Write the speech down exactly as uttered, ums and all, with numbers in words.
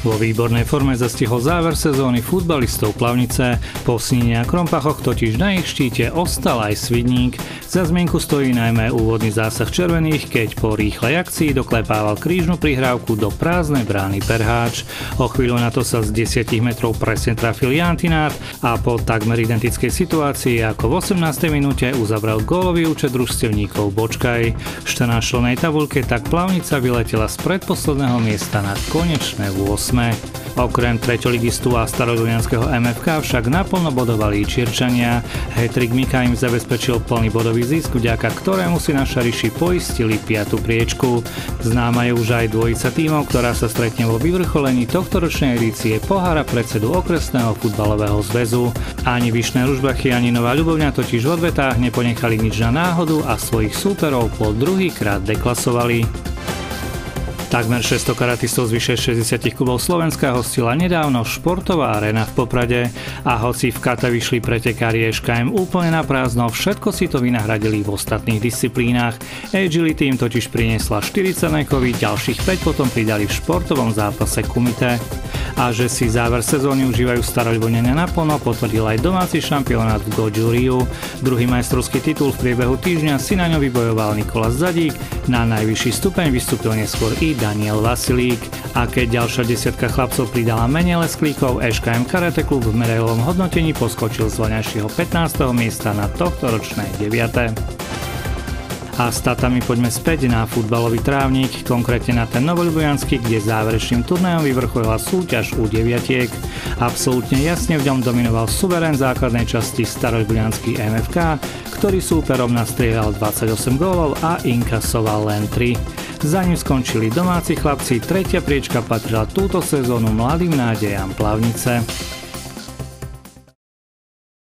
Vo výbornej forme zastihol záver sezóny futbalistov Plavnice. Po Snine a Krompachoch totiž na ich štíte ostal aj Svidník. Za zmienku stojí najmä úvodný zásah červených, keď po rýchlej akcii doklepával krížnu prihrávku do prázdnej brány Perháč. O chvíľu na to sa z desiatich metrov presne trafil Jan Tinát a po takmer identickej situácii ako v osemnástej minúte uzavrel gólový účet družstevníkov Bočkaj. V štrnásťčlennej tabuľke tak Plavnica vyletela z predposledného miesta na konečné ôsme. Okrem treťoligistu a starodulianskeho em ef ká však naplno bodovali Čirčania. Hat-trick Mika im zabezpečil plný bodový zisk, vďaka ktorému si na Šariši poistili piatu priečku. Známa je už aj dvojica tímov, ktorá sa stretne vo vyvrcholení tohtoročnej edície pohára predsedu okresného futbalového zväzu. Ani Vyšné Ružbachy, ani Nová Ľubovňa totiž v odvetách neponechali nič na náhodu a svojich súperov po druhýkrát deklasovali. Takmer šesťsto karatistov z vyše šesťdesiat klubov Slovenska hostila nedávno športová arena v Poprade a hoci v kate vyšli pretekári es ká em úplne na prázdno, všetko si to vynahradili v ostatných disciplínach. Agility im totiž priniesla štyri cenné kovy, ďalších päť potom pridali v športovom zápase kumite. A že si záver sezóny užívajú Staroľubovňania naplno, potvrdil aj domáci šampionát v Goďuriu. Druhý majstrovský titul v priebehu týždňa si na ňo vybojoval Nikolás Zadík, na najvyšší stupeň vystúpil neskôr i Daniel Vasilík. A keď ďalšia desiatka chlapcov pridala menej lesklíkov, es ká em Karate Klub v medailovom hodnotení poskočil z voňajšieho pätnásteho miesta na tohtoročné deviate A s Tatami poďme späť na futbalový trávnik, konkrétne na ten novoľubiansky, kde záverečným turnajom vyvrcholila súťaž U deväť. Absolútne jasne v ňom dominoval suverén základnej časti staroľubiansky em ef ká, ktorý súperom nastrieľal dvadsaťosem gólov a inkasoval len tri. Za ním skončili domáci chlapci, tretia priečka patrila túto sezónu mladým nádejam Plavnice.